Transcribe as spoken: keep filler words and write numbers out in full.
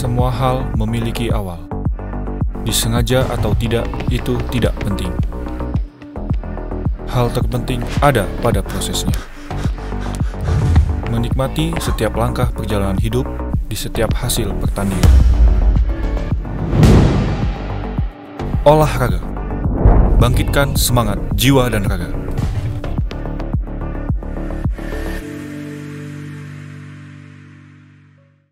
Semua hal memiliki awal. Disengaja atau tidak, itu tidak penting. Hal terpenting ada pada prosesnya. Menikmati setiap langkah perjalanan hidup di setiap hasil pertandingan. Olahraga. Bangkitkan semangat jiwa dan raga.